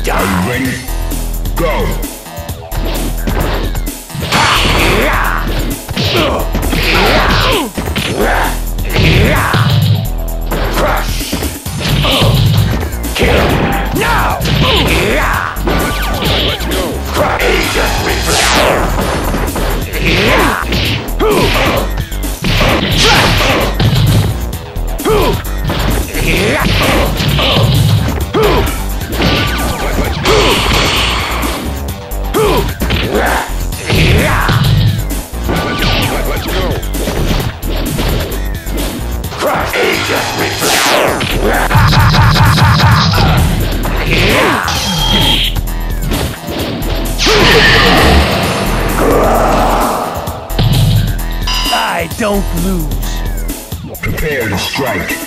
Are you ready? Go! Crush! Kill! Now! Let's go! Crush! Agent reflex! I don't lose. Prepare to strike.